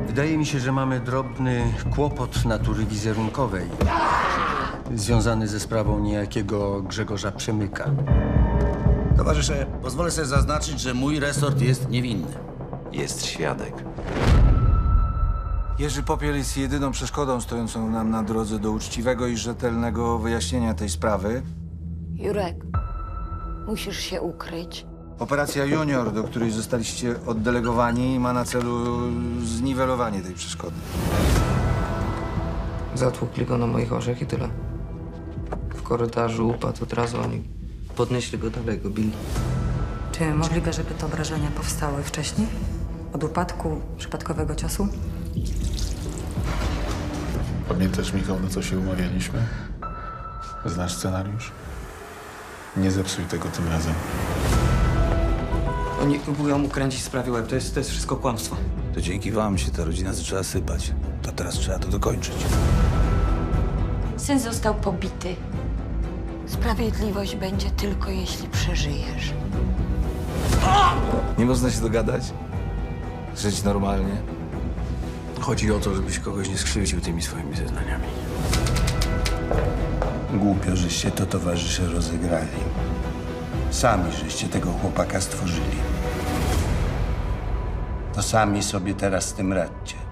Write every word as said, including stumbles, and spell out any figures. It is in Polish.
Wydaje mi się, że mamy drobny kłopot natury wizerunkowej, związany ze sprawą niejakiego Grzegorza Przemyka. Towarzysze, pozwolę sobie zaznaczyć, że mój resort jest niewinny. Jest świadek. Jerzy Popiel jest jedyną przeszkodą stojącą nam na drodze do uczciwego i rzetelnego wyjaśnienia tej sprawy. Jurek, musisz się ukryć. Operacja Junior, do której zostaliście oddelegowani, ma na celu zniwelowanie tej przeszkody. Zatłukli go na moich orzech i tyle. W korytarzu upadł od razu, oni podnieśli go dalej, go bili. Czy możliwe, żeby te obrażenia powstały wcześniej? Od upadku, przypadkowego ciosu? Pamiętasz, Michał, na co się umawialiśmy? Znasz scenariusz? Nie zepsuj tego tym razem. Oni próbują ukręcić sprawie łeb, to jest, to jest wszystko kłamstwo. To dzięki wam się ta rodzina zaczęła sypać. To teraz trzeba to dokończyć. Syn został pobity. Sprawiedliwość będzie tylko, jeśli przeżyjesz. Nie można się dogadać? Żyć normalnie? Chodzi o to, żebyś kogoś nie skrzywdził tymi swoimi zeznaniami. Głupio, żeście to, towarzysze, rozegrali. Sami żeście tego chłopaka stworzyli. To sami sobie teraz z tym radźcie.